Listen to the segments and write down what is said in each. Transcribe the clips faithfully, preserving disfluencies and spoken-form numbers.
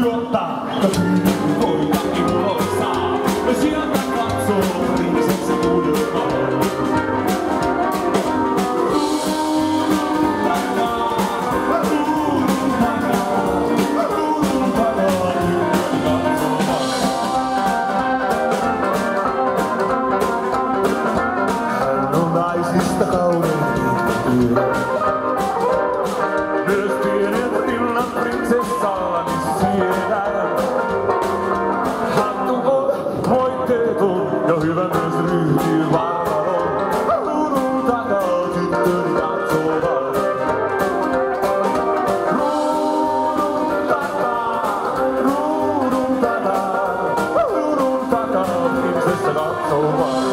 juottaa. Koita imuloisaa, ja sieltä katsoo prinsessi kulmaa. Hän on naisista kaunein. Myös pienet illan prinsessallani siedän. Hattu on voitteeton ja hyvä myös ryhtyy vartaloon. Ruudun takaa tyttöni katsovat. Ruudun takaa, ruudun takaa, ruudun takaa prinsessa katsovat.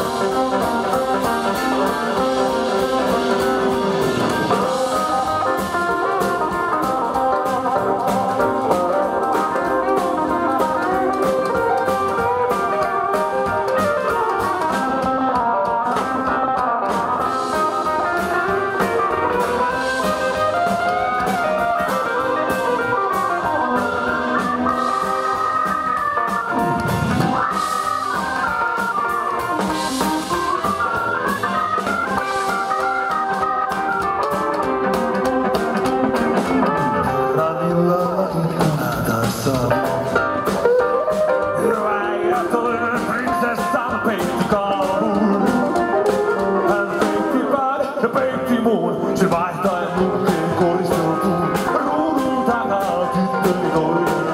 Hyvä ja toinen prinsessan peitti kaavun. Hän peitti pään ja peitti muun. Se vaihtaen nukkeen koristeutuu. Ruudun takaa tyttöni toinen.